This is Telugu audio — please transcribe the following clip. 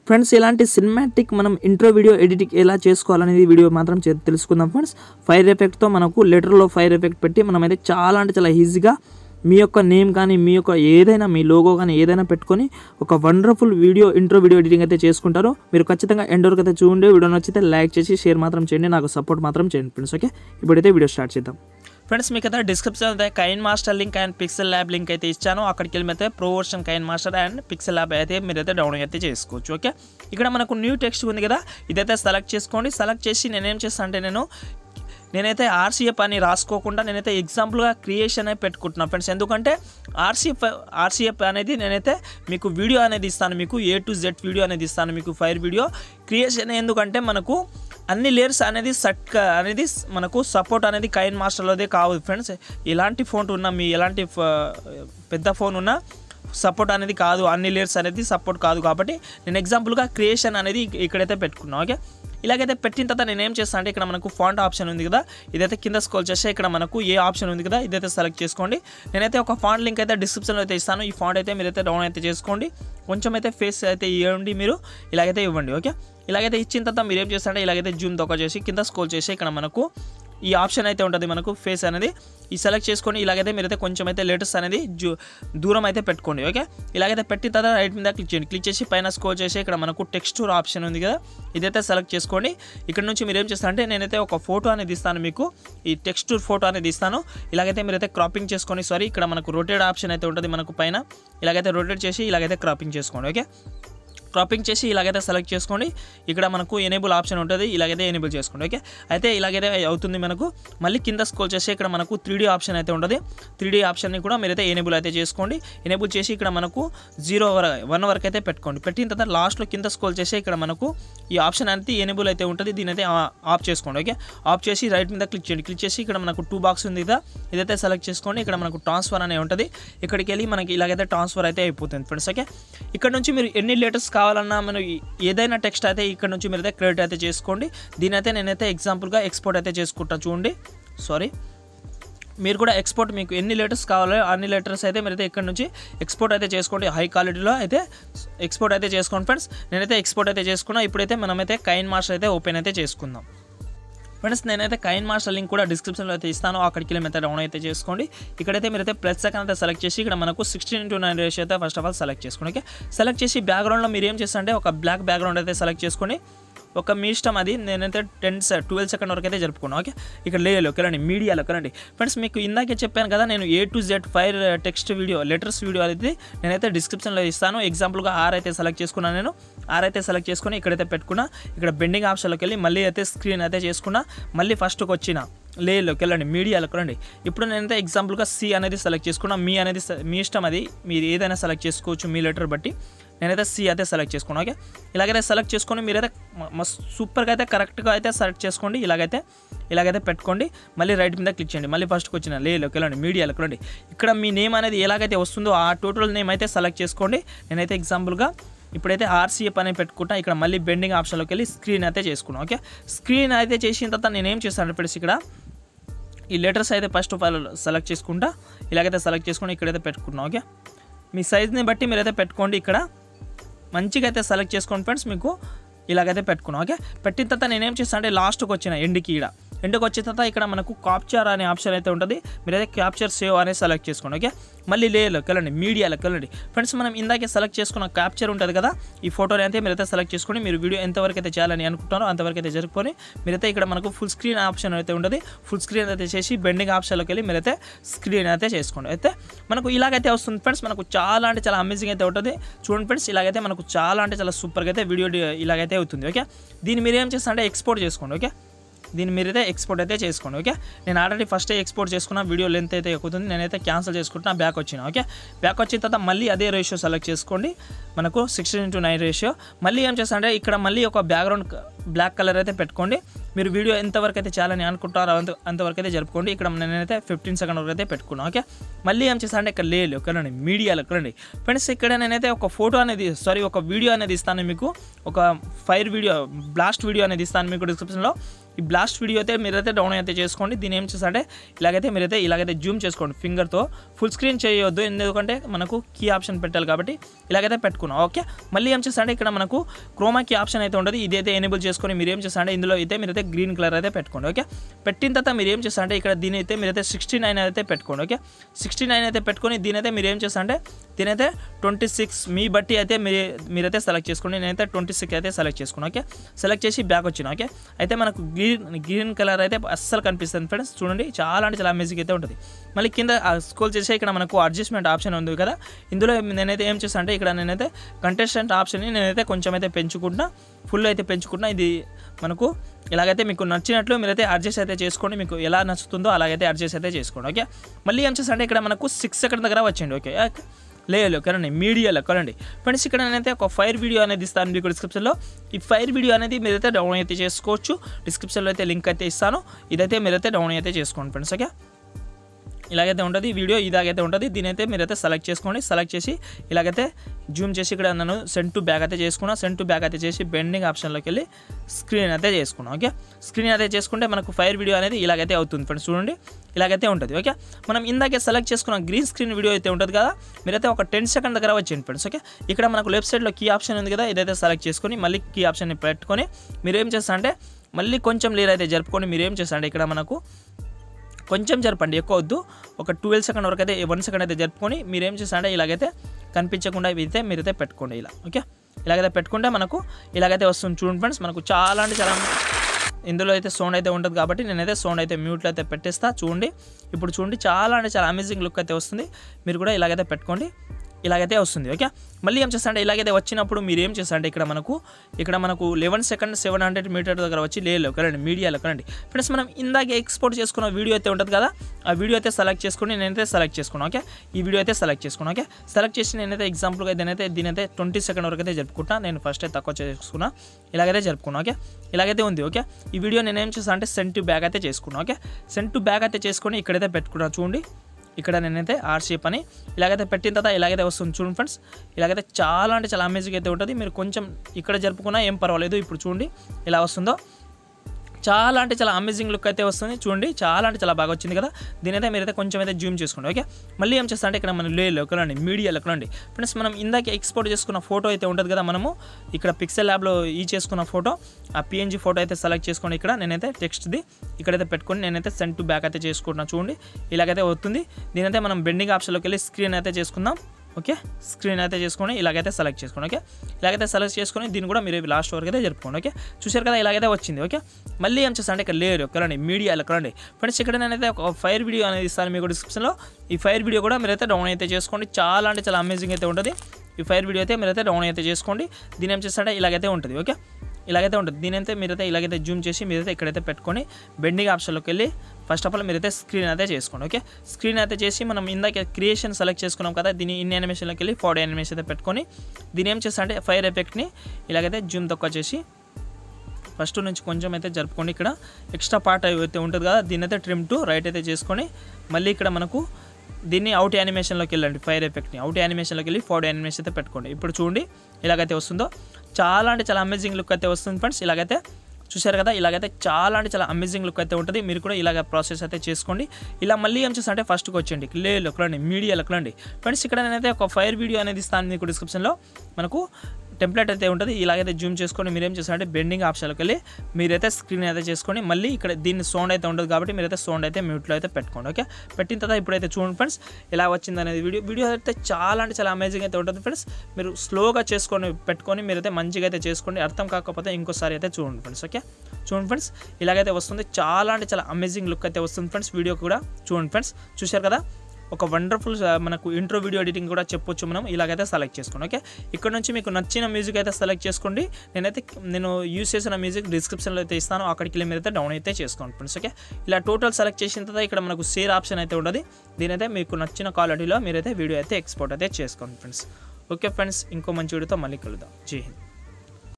ఫ్రెండ్స్ ఇలాంటి సినిమాటిక్ మనం ఇంట్రో వీడియో ఎడిటింగ్ ఎలా చేసుకోవాలనేది వీడియో మాత్రం తెలుసుకుందాం ఫ్రెండ్స్. ఫైర్ ఎఫెక్ట్తో మనకు లెటర్లో ఫైర్ ఎఫెక్ట్ పెట్టి మనమైతే చాలా అంటే చాలా ఈజీగా మీ యొక్క నేమ్ కానీ మీ యొక్క ఏదైనా మీ లోగో కానీ ఏదైనా పెట్టుకొని ఒక వండర్ఫుల్ ఇంట్రో వీడియో ఎడిటింగ్ అయితే చేసుకుంటారు. మీరు ఖచ్చితంగా ఎండ్ వరకు అయితే చూడండి. వీడియో నచ్చితే లైక్ చేసి షేర్ మాత్రం చేయండి, నాకు సపోర్ట్ మాత్రం చేయండి ఫ్రెండ్స్. ఓకే, ఇప్పుడైతే వీడియో స్టార్ట్ చేద్దాం. ఫ్రెండ్స్ మీకు అయితే డిస్క్రిప్షన్ అయితే KineMaster link and PixelLab link అయితే ఇచ్చాను. అక్కడికి వెళ్ళి అయితే pro version KineMaster and PixelLab అయితే మీరైతే డౌన్లోడ్ అయితే చేసుకోవచ్చు. ఓకే, ఇక్కడ మనకు న్యూ టెక్స్ట్ ఉంది కదా, ఇదైతే సెలెక్ట్ చేసుకోండి. సెలెక్ట్ చేసి నేనేం చేస్తాను అంటే నేనైతే RCF అని రాసుకోకుండా నేనైతే ఎగ్జాంపుల్గా క్రియేషన్ అయి పెట్టుకుంటున్నాను ఫ్రెండ్స్. ఎందుకంటే RCF అనేది నేనైతే మీకు వీడియో అనేది ఇస్తాను, మీకు A to Z వీడియో అనేది ఇస్తాను, మీకు ఫైర్ వీడియో క్రియేషన్. ఎందుకంటే మనకు అన్ని లేయర్స్ అనేది మనకు సపోర్ట్ అనేది కైన్ మాస్టర్లోదే కాదు ఫ్రెండ్స్. ఎలాంటి ఫోన్ ఉన్నా మీ ఎలాంటి పెద్ద ఫోన్ ఉన్నా సపోర్ట్ అనేది కాదు, అన్ని లేయర్స్ అనేది సపోర్ట్ కాదు. కాబట్టి నేను ఎగ్జాంపుల్గా క్రియేషన్ అనేది ఇక్కడైతే పెట్టుకున్నాను. ఓకే, ఇలాగైతే పెట్టిన తర్వాత నేను ఏం చేస్తాను అంటే ఇక్కడ మనకు ఫాంట్ ఆప్షన్ ఉంది కదా, ఇదైతే కింద స్క్రోల్ చేస్తే ఇక్కడ మనకు ఏ ఆప్షన్ ఉంది కదా, ఇదైతే సెలెక్ట్ చేసుకోండి. నేనైతే ఒక ఫాంట్ లింక్ అయితే డిస్క్రిప్షన్లో అయితే ఇస్తాను. ఈ ఫాంట్ అయితే మీరైతే డౌన్ అయితే చేసుకోండి. కొంచెం అయితే ఫేస్ అయితే ఇవ్వండి, మీరు ఇలాగైతే ఇవ్వండి. ఓకే, ఇలాగైతే ఇచ్చిన తర్వాత మీరు ఏం చేస్తారంటే ఇలాగైతే జూమ్ తొక్క చేసి కింద స్క్రోల్ చేసి ఇక్కడ మనకు ఈ ఆప్షన్ అయితే ఉంటుంది, మనకు ఫేస్ అనేది ఈ సెలెక్ట్ చేసుకొని ఇలాగైతే మీరైతే కొంచెం అయితే లేటెస్ట్ అనేది దూరం అయితే పెట్టుకోండి. ఓకే, ఇలాగైతే పెట్టిన తర్వాత రైట్ మీద క్లిక్ చేయండి. క్లిక్ చేసి పైన స్క్రోల్ చేసి ఇక్కడ మనకు టెక్స్చర్ ఆప్షన్ ఉంది కదా, ఇదైతే సెలెక్ట్ చేసుకోండి. ఇక్కడ నుంచి మీరు ఏం చేస్తారంటే నేనైతే ఒక ఫోటో అనేది ఇస్తాను, మీకు ఈ టెక్స్చర్ ఫోటో అనేది ఇస్తాను. ఇలాగైతే మీరైతే క్రాపింగ్ చేసుకొని ఇక్కడ మనకు రొటేట్ ఆప్షన్ అయితే ఉంటుంది మనకు పైన, ఇలాగైతే రొటేట్ చేసి ఇలాగైతే క్రాపింగ్ చేసుకోండి. ఓకే, క్రాపింగ్ చేసి ఇలాగైతే సెలెక్ట్ చేసుకోండి. ఇక్కడ మనకు ఎనేబుల్ ఆప్షన్ ఉంటుంది, ఇలాగైతే ఎనేబుల్ చేసుకోండి. ఓకే, అయితే ఇలాగైతే అవుతుంది మనకు. మళ్ళీ కింద స్క్రోల్ చేసి ఇక్కడ మనకు 3D ఆప్షన్ అయితే ఉంటుంది. 3D ఆప్షన్ని కూడా మీరైతే ఎనేబుల్ అయితే చేసుకోండి. ఎనేబుల్ చేసి ఇక్కడ మనకు 1 వరకు అయితే పెట్టుకోండి. పెట్టిన తర్వాత లాస్ట్లో కింద స్క్రోల్ చేసి ఇక్కడ మనకు ఈ ఆప్షన్ అనేది ఎనేబుల్ అయితే ఉంటుంది, దీని అయితే ఆఫ్ చేసుకోండి. ఓకే, ఆఫ్ చేసి రైట్ మీద క్లిక్ చేయండి. క్లిక్ చేసి ఇక్కడ మనకు 2 బాక్స్ ఉంది కదా, ఇదైతే సెలెక్ట్ చేసుకోండి. ఇక్కడ మనకు ట్రాన్స్ఫర్ అనే ఉంటుంది, ఇక్కడికి వెళ్ళి మనకి ఇలాగైతే ట్రాన్స్ఫర్ అయితే అయిపోతుంది ఫ్రెండ్స్. ఓకే, ఇక్కడ నుంచి మీరు ఎన్ని లెటర్స్ కావాలన్నా మనం ఏదైనా టెక్స్ట్ అయితే ఇక్కడ నుంచి మీరైతే క్రియేట్ అయితే చేసుకోండి. దీని అయితే నేనైతే ఎగ్జాంపుల్గా ఎక్స్పోర్ట్ అయితే చేసుకుంటాను. చూడండి, మీరు కూడా ఎక్స్పోర్ట్ మీకు ఎన్ని లెటర్స్ కావాలో అన్ని లెటర్స్ అయితే మీరైతే ఇక్కడ నుంచి ఎక్స్పోర్ట్ అయితే చేసుకోండి. హై క్వాలిటీలో అయితే ఎక్స్పోర్ట్ అయితే చేసుకోండి ఫ్రెండ్స్. నేనైతే ఎక్స్పోర్ట్ అయితే చేసుకున్నా. ఇప్పుడైతే మనమైతే కైన్ మాస్టర్ అయితే ఓపెన్ అయితే చేసుకుందాం ఫ్రెండ్స్. నేనైతే కైన్ మాస్టర్ లింక్ కూడా డిస్క్రిప్షన్లో అయితే ఇస్తాను, అక్కడికి వెళ్ళి అయితే డౌన్ అయితే చేసుకోండి. ఇక్కడైతే మీరైతే ప్లస్ సెకండ్ అయితే సెలెక్ట్ చేసి ఇక్కడ మనకు 16:9 రేషియో అయితే ఫస్ట్ ఆఫ్ ఆల్ సెలెక్ట్ చేసుకోండి. ఓకే, సెలెక్ట్ చేసి బ్యాక్గ్రౌండ్లో మీరు ఏం చేస్తారంటే ఒక బ్లాక్ బ్యాక్గ్రౌండ్ అయితే సెలెక్ట్ చేసుకొని ఒక మీ ఇష్టం, అది నేనైతే 12 సెకండ్ వరకు అయితే జరుపుకున్నాను. ఓకే, ఇక్కడ లేయర్లోకి వెళ్ళండి, మీడియాలోకి వెళ్ళండి ఫ్రెండ్స్. మీకు ఇందాకే చెప్పాను కదా, నేను A to Z fire text video letters video అయితే నేనైతే డిస్క్రిప్షన్లో ఇస్తాను. ఎగ్జాంపుల్గా R అయితే సెలెక్ట్ చేసుకున్నాను. నేను R అయితే సెలెక్ట్ చేసుకుని ఇక్కడైతే పెట్టుకున్నా. ఇక్కడ బెండింగ్ ఆప్షన్లోకి వెళ్ళి మళ్ళీ అయితే స్క్రీన్ అయితే చేసుకున్నా. మళ్ళీ ఫస్ట్కి వచ్చిన లేయర్లోకి వెళ్ళండి, మీడియాలోకి రండి. ఇప్పుడు నేనైతే ఎగ్జాంపుల్గా C అనేది సెలెక్ట్ చేసుకున్నా. మీ అనేది మీ ఇష్టం, అది మీరు ఏదైనా సెలెక్ట్ చేసుకోవచ్చు మీ లెటర్ బట్టి. నేనైతే C అయితే సెలెక్ట్ చేసుకున్నాను. ఓకే, ఇలాగైతే సెలెక్ట్ చేసుకొని మీరైతే సూపర్గా అయితే కరెక్ట్గా అయితే సెలెక్ట్ చేసుకోండి. ఇలాగైతే పెట్టుకోండి. మళ్ళీ రైట్ మీద క్లిక్ చేయండి. మళ్ళీ ఫస్ట్కి వచ్చిన లేయర్లోకి వెళ్ళండి, మీడియాలోకి రండి. ఇక్కడ మీ నేమ్ అనేది ఎలాగైతే వస్తుందో ఆ టోటల్ నేమ్ అయితే సెలెక్ట్ చేసుకోండి. నేనైతే ఎగ్జాంపుల్గా ఇప్పుడైతే RCF అనేది పెట్టుకుంటా. ఇక్కడ మళ్ళీ బెండింగ్ ఆప్షన్లోకి వెళ్ళి స్క్రీన్ అయితే చేసుకున్నాను. ఓకే, స్క్రీన్ అయితే చేసిన తర్వాత నేనేం చేస్తాను ఫ్రెండ్స్, ఇక్కడ ఈ లెటర్స్ అయితే ఫస్ట్ ఆఫ్ ఆల్ సెలెక్ట్ చేసుకుంటా. ఇలాగైతే సెలెక్ట్ చేసుకొని ఇక్కడైతే పెట్టుకుంటున్నాను. ఓకే, మీ సైజ్ని బట్టి మీరైతే పెట్టుకోండి. ఇక్కడ మంచిగా అయితే సెలెక్ట్ చేసుకోండి ఫ్రెండ్స్. మీకు ఇలాగైతే పెట్టుకున్నాం. ఓకే, పెట్టిన తర్వాత నేనేం చేస్తాను అంటే లాస్ట్కి వచ్చిన ఎండ్కి వచ్చిన తర్వాత ఇక్కడ మనకు క్యాప్చర్ అనే ఆప్షన్ అయితే ఉంటుంది, మీరైతే క్యాప్చర్ సేవ్ అనేది సెలెక్ట్ చేసుకోండి. ఓకే, మళ్ళీ లేయర్లోకి వెళ్ళండి, మీడియాలోకి వెళ్ళండి ఫ్రెండ్స్. మనం ఇందాకే సెలెక్ట్ చేసుకున్న క్యాప్చర్ ఉంటుంది కదా, ఈ ఫోటోని అయితే మీరైతే సెలెక్ట్ చేసుకొని మీరు వీడియో ఎంతవరకు అయితే చేయాలని అనుకుంటారో అంతవరకు అయితే జరుపుకొని మీరైతే ఇక్కడ మనకు ఫుల్ స్క్రీన్ ఆప్షన్ అయితే ఉంటుంది. ఫుల్ స్క్రీన్ అయితే చేసి బెండింగ్ ఆప్షన్లోకి వెళ్ళి మీరైతే స్క్రీన్ అయితే చేసుకోండి. అయితే మనకు ఇలాగైతే వస్తుంది ఫ్రెండ్స్. మనకు చాలా అంటే చాలా అమేజింగ్ అయితే ఉంటుంది. చూడండి ఫ్రెండ్స్, ఇలాగైతే మనకు చాలా అంటే చాలా సూపర్గా అయితే వీడియో ఇలాగైతే అవుతుంది. ఓకే, దీన్ని మీరు ఏం చేస్తారంటే ఎక్స్పోర్ట్ చేసుకోండి. ఓకే, దీన్ని మీరైతే ఎక్స్పోర్ట్ అయితే చేసుకోండి. ఓకే, నేను ఆల్రెడీ ఫస్టే ఎక్స్పోర్ట్ చేసుకున్న, వీడియో లెంత్ అయితే ఎక్కుతుంది, నేనైతే క్యాన్సిల్ చేసుకుంటున్నా. బ్యాక్ వచ్చిన. ఓకే, బ్యాక్ వచ్చిన తర్వాత మళ్ళీ అదే రేషియో సెలెక్ట్ చేసుకోండి, మనకు 16:9 రేషియో. మళ్ళీ ఏం చేస్తానంటే ఇక్కడ మళ్ళీ ఒక బ్యాక్గ్రౌండ్ బ్లాక్ కలర్ అయితే పెట్టుకోండి. మీరు వీడియో ఎంతవరకు అయితే చేయాలని అనుకుంటారో అంతవరకు అయితే జరుపుకోండి. ఇక్కడ నేనైతే 15 సెకండ్ వరకు అయితే పెట్టుకున్నాను. ఓకే, మళ్ళీ ఏం చేస్తానంటే ఇక్కడ లేదు రండి, మీడియాలోకి రండి ఫ్రెండ్స్. ఇక్కడ నేనైతే ఒక ఫోటో అనేది ఒక వీడియో అనేది ఇస్తాను మీకు, ఒక ఫైర్ వీడియో బ్లాస్ట్ వీడియో అనేది ఇస్తాను మీకు డిస్క్రిప్షన్లో. ఈ బ్లాస్ట్ వీడియో అయితే మీరైతే డౌన్ అయితే చేసుకోండి. దీని ఏం చేస్తారంటే ఇలాగైతే జూమ్ చేసుకోండి ఫింగర్తో. ఫుల్ స్క్రీన్ చేయొద్దు, ఎందుకంటే మనకు కీ ఆప్షన్ పెట్టాలి కాబట్టి ఇలాగైతే పెట్టుకున్నాం. ఓకే, మళ్ళీ ఏం చేస్తారంటే ఇక్కడ మనకు క్రోమా కీ ఆప్షన్ అయితే ఉంటుంది. ఇదైతే ఎనేబుల్ చేసుకొని మీరు ఏం చేస్తారంటే ఇందులో అయితే మీరైతే గ్రీన్ కలర్ అయితే పెట్టుకోండి. ఓకే, పెట్టిన తర్వాత మీరు ఏం చేస్తారంటే ఇక్కడ దీని అయితే మీరైతే 69 అయితే పెట్టుకోండి. ఓకే, 69 అయితే పెట్టుకొని దీనైతే మీరు ఏం చేస్తారంటే దీనైతే 26 మీ బట్టి అయితే మీరైతే సెలెక్ట్ చేసుకోండి. నేనైతే 26 అయితే సెలెక్ట్ చేసుకున్నాను. ఓకే, సెలెక్ట్ చేసి బ్యాక్ వచ్చిన. ఓకే, అయితే మనకు గ్రీన్ కలర్ అయితే అస్సలు కనిపిస్తుంది ఫ్రెండ్స్. చూడండి, చాలా అంటే చాలా అమేజింగ్ అయితే ఉంటుంది. మళ్ళీ కింద స్క్రోల్ చేసి ఇక్కడ మనకు అడ్జస్ట్మెంట్ ఆప్షన్ ఉంది కదా, ఇందులో నేనైతే ఏం చేస్తాను అంటే ఇక్కడ నేనైతే కంటెస్టెంట్ ఆప్షన్ని నేనైతే కొంచెం అయితే పెంచుకుంటున్నా, ఫుల్ అయితే పెంచుకుంటున్నా. ఇది మనకు ఇలాగైతే మీకు నచ్చినట్లు మీరైతే అడ్జస్ట్ అయితే చేసుకోండి, మీకు ఎలా నచ్చుతుందో అలాగైతే అడ్జస్ట్ అయితే చేసుకోండి. ఓకే, మళ్ళీ ఏం చేస్తాను అంటే ఇక్కడ మనకు 6 సెకండ్ దగ్గర వచ్చింది. ఓకే, లేదు కదండి, మీడియాలో కదండి ఫ్రెండ్స్. ఇక్కడ నేనైతే ఒక ఫైర్ వీడియో అనేది ఇస్తాను మీకు డిస్క్రిప్షన్లో. ఈ ఫైర్ వీడియో అనేది మీరైతే డౌన్ అయితే చేసుకోవచ్చు. డిస్క్రిప్షన్లో అయితే లింక్ అయితే ఇస్తాను, ఇదైతే మీరైతే డౌన్ అయితే చేసుకోండి ఫ్రెండ్స్. ఓకే, ఇలాగైతే ఉంటుంది వీడియో, ఇలాగైతే ఉంటుంది. దీనైతే మీరైతే సెలెక్ట్ చేసుకోండి. సెలెక్ట్ చేసి ఇలాగైతే జూమ్ చేసి ఇక్కడ నేను సెండ్ టు బ్యాక్ అయితే చేసుకున్నా. సెండ్ టు బ్యాక్ అయితే చేసి బెండింగ్ ఆప్షన్లోకి వెళ్ళి స్క్రీన్ అయితే చేసుకున్నాం. ఓకే, స్క్రీన్ అయితే చేసుకుంటే మనకు ఫైర్ వీడియో అనేది ఇలాగైతే అవుతుంది ఫ్రెండ్స్. చూడండి, ఇలాగైతే ఉంటుంది. ఓకే, మనం ఇందాకే సెలెక్ట్ చేసుకున్న గ్రీన్ స్క్రీన్ వీడియో అయితే ఉంటుంది కదా, మీరైతే ఒక 10 సెకండ్ దగ్గర వచ్చేయండి ఫ్రెండ్స్. ఓకే, ఇక్కడ మనకు లెఫ్ట్ సైడ్లో కీ ఆప్షన్ ఉంది కదా, ఇదైతే సెలెక్ట్ చేసుకొని మళ్ళీ కీ ఆప్షన్ని పెట్టుకొని మీరు ఏం చేస్తా అంటే మళ్ళీ కొంచెం లేర్ అయితే జరుపుకొని మీరు ఏం చేస్తా అంటే ఇక్కడ మనకు కొంచెం జరపండి, ఎక్కువ వద్దు. ఒక 12 సెకండ్ వరకు అయితే 1 సెకండ్ అయితే జరుపుకొని మీరు ఏం చేస్తారంటే ఇలాగైతే కనిపించకుండా అయితే మీరైతే పెట్టుకోండి ఇలా. ఓకే, ఇలాగైతే పెట్టుకుంటే మనకు ఇలాగైతే వస్తుంది. చూడండి ఫ్రెండ్స్, మనకు చాలా అంటే చాలా ఇందులో అయితే సౌండ్ అయితే ఉంటుంది కాబట్టి నేనైతే సౌండ్ అయితే మ్యూట్లో అయితే పెట్టేస్తా. చూడండి, ఇప్పుడు చూడండి, చాలా అంటే చాలా అమేజింగ్ లుక్ అయితే వస్తుంది. మీరు కూడా ఇలాగైతే పెట్టుకోండి, ఇలాగైతే వస్తుంది. ఓకే, మళ్ళీ ఏం చేస్తారంటే ఇలాగైతే వచ్చినప్పుడు మీరు ఏం చేస్తారంటే ఇక్కడ మనకు 11 సెకండ్ 700 మీటర్ దగ్గర వచ్చి లేలో కదండి, మీడియాలో కదండి ఫ్రెండ్స్. మనం ఇందాకే ఎక్స్పోర్ట్ చేసుకున్న వీడియో అయితే ఉంటుంది కదా, ఆ వీడియో అయితే సెలెక్ట్ చేసుకుని నేనైతే సెలెక్ట్ చేసుకున్నాను. ఓకే, ఈ వీడియో అయితే సెలెక్ట్ చేసుకున్నాను. ఓకే, సెలెక్ట్ చేసి నేనైతే ఎగ్జాంపుల్గా దీనైతే 20 సెకండ్ వరకు అయితే జరుపుకుంటా. నేను ఫస్ట్ అయితే తక్కువ చేసుకున్నా, ఇలాగైతే జరుపుకున్నాను. ఓకే, ఇలాగైతే ఉంది. ఓకే, ఈ వీడియో నేను ఏం చేస్తాను అంటే సెండ్ టు బ్యాక్ అయితే చేసుకున్నాను. ఓకే, సెండ్ టు బ్యాక్ అయితే చేసుకొని ఇక్కడైతే పెట్టుకున్నాను. చూడండి, ఇక్కడ నేనైతే RCF అని ఇలాగైతే పెట్టిన తర్వాత ఇలాగైతే వస్తుంది. చూడండి ఫ్రెండ్స్, ఇలాగైతే చాలా అంటే చాలా అమేజింగ్ అయితే ఉంటుంది. మీరు కొంచెం ఇక్కడ జరుపుకున్నా ఏం పర్వాలేదు. ఇప్పుడు చూడండి ఇలా వస్తుందో, చాలా అంటే చాలా అమేజింగ్ లుక్ అయితే వస్తుంది. చూడండి, చాలా అంటే చాలా బాగా వచ్చింది కదా. దీనైతే మీరైతే కొంచెం అయితే జూమ్ చేసుకోండి. ఓకే, మళ్ళీ ఏం చేస్తా అంటే ఇక్కడ మనం లేలోకలండి, మీడియాలోకలండి ఫ్రెండ్స్. మనం ఇందాక ఎక్స్పోర్ట్ చేసుకున్న ఫోటో అయితే ఉంటుంది కదా, మనము ఇక్కడ పిక్సెల్ ల్యాబ్లో చేసుకున్న ఫోటో, ఆ PNG ఫోటో అయితే సెలెక్ట్ చేసుకోండి. ఇక్కడ నేనైతే టెక్స్ట్ది ఇక్కడైతే పెట్టుకొని నేనైతే సెండ్ టు బ్యాక్ అయితే చేసుకుంటున్నాను. చూడండి, ఇలాగైతే అవుతుంది. దీనైతే మనం బెండింగ్ ఆప్షన్లోకి వెళ్ళి స్క్రీన్ అయితే చేసుకుందాం. ఓకే, స్క్రీన్ అయితే చేసుకొని ఇలాగైతే సెలెక్ట్ చేసుకోండి. ఓకే, ఇలాగైతే సెలెక్ట్ చేసుకొని దీన్ని కూడా మీరు లాస్ట్ వరకు అయితే జరుపుకోండి. ఓకే, చూసారు కదా, ఇలాగైతే వచ్చింది. ఓకే, మళ్ళీ ఏం చేస్తా అంటే ఇక్కడ లేరు కలండి, మీడియాలో కలండి ఫ్రెండ్స్. ఇక్కడ నేనైతే ఒక ఫైర్ వీడియో అనేది ఇస్తాను మీకు డిస్క్రిప్షన్లో. ఈ ఫైర్ వీడియో కూడా మీరైతే డౌన్ అయితే చేసుకోండి. చాలా అంటే చాలా అమేజింగ్ అయితే ఉంటుంది. ఈ ఫైర్ వీడియో అయితే మీరైతే డౌన్ అయితే చేసుకోండి. దీని ఏం చేస్తారంటే ఇలాగైతే ఉంటుంది. ఓకే, ఇలాగైతే ఉంటుంది. దీనైతే మీరైతే ఇలాగైతే జూమ్ చేసి మీరైతే ఇక్కడైతే పెట్టుకొని బెండింగ్ ఆప్షన్లోకి వెళ్ళి ఫస్ట్ ఆఫ్ ఆల్ మీరైతే స్క్రీన్ అయితే చేసుకోండి. ఓకే, స్క్రీన్ అయితే చేసి మనం ఇందాక క్రియేషన్ సెలెక్ట్ చేసుకున్నాం కదా, దీన్ని ఇన్ యానిమేషన్లోకి వెళ్ళి 40 యానిమేషన్ అయితే పెట్టుకొని దీని ఏం చేస్తా అంటే ఫైర్ ఎఫెక్ట్ని ఇలాగైతే జూమ్ తక్కువ చేసి ఫస్ట్ నుంచి కొంచెం అయితే జరుపుకోండి. ఇక్కడ ఎక్స్ట్రా పార్ట్ అయితే ఉంటుంది కదా, దీన్ని అయితే ట్రిమ్ టు రైట్ అయితే చేసుకొని మళ్ళీ ఇక్కడ మనకు దీన్ని అవుట్ యానిమేషన్లోకి వెళ్ళండి. ఫైర్ ఎఫెక్ట్ని అవుట్ యానిమేషన్లోకి వెళ్ళి 40 యానిమేషన్ అయితే పెట్టుకోండి. ఇప్పుడు చూడండి ఇలాగైతే వస్తుందో, చాలా అంటే చాలా అమేజింగ్ లుక్ అయితే వస్తుంది ఫ్రెండ్స్. ఇలాగైతే చూశారు కదా, ఇలాగైతే చాలా అంటే చాలా అమేజింగ్ లుక్ అయితే ఉంటుంది. మీరు కూడా ఇలాగ ప్రాసెస్ అయితే చేసుకోండి. ఇలా మళ్ళీ ఏం చేస్తా అంటే ఫస్ట్కి వచ్చేయండి, లేలోకి రండి, మీడియాలోకి రండి ఫ్రెండ్స్. ఇక్కడ నేనైతే ఒక ఫైర్ వీడియో అనేది ఇస్తాను మీకు డిస్క్రిప్షన్లో. మనకు టెంప్లెట్ అయితే ఉంటుంది. ఇలాగైతే జూమ్ చేసుకొని మీరు ఏం చేస్తారంటే బెండింగ్ ఆప్షన్లోకి వెళ్ళి మీరైతే స్క్రీన్ అయితే చేసుకొని మళ్ళీ ఇక్కడ దీన్ని సౌండ్ అయితే ఉంటుంది కాబట్టి మీరైతే సౌండ్ అయితే మ్యూట్లో అయితే పెట్టుకోండి. ఓకే, పెట్టిన తర్వాత ఇప్పుడైతే చూడండి ఫ్రెండ్స్ ఎలా వచ్చింది అనేది వీడియో అయితే చాలా అంటే చాలా అమేజింగ్ అయితే ఉంటుంది ఫ్రెండ్స్. మీరు స్లోగా చేసుకొని పెట్టుకొని మీరైతే మంచిగా అయితే చేసుకోండి. అర్థం కాకపోతే ఇంకోసారి అయితే చూడండి ఫ్రెండ్స్. ఓకే, చూడండి ఫ్రెండ్స్, ఇలాగైతే వస్తుంది. చాలా అంటే చాలా అమేజింగ్ లుక్ అయితే వస్తుంది ఫ్రెండ్స్. వీడియో కూడా చూడండి ఫ్రెండ్స్, చూశారు కదా, ఒక వండర్ఫుల్ మనకు ఇంట్రో వీడియో ఎడిటింగ్ కూడా చెప్పొచ్చు మనం. ఇలాగైతే సెలెక్ట్ చేసుకోండి. ఓకే, ఇక్కడ నుంచి మీకు నచ్చిన మ్యూజిక్ అయితే సెలెక్ట్ చేసుకోండి. నేను యూస్ చేసిన మ్యూజిక్ డిస్క్రిప్షన్లో అయితే ఇస్తాను, అక్కడికి వెళ్ళి మీరైతే డౌన్ అయితే చేసుకోండి ఫ్రెండ్స్. ఓకే, ఇలా టోటల్ సెలెక్ట్ చేసిన తర్వాత ఇక్కడ మనకు షేర్ ఆప్షన్ అయితే ఉంటుంది. దీనైతే మీకు నచ్చిన క్వాలిటీలో మీరైతే వీడియో అయితే ఎక్స్పోర్ట్ అయితే చేసుకోండి ఫ్రెండ్స్. ఓకే ఫ్రెండ్స్, ఇంకో మంచి వీడియోతో మళ్ళీ కలుద్దాం. జై హింద్.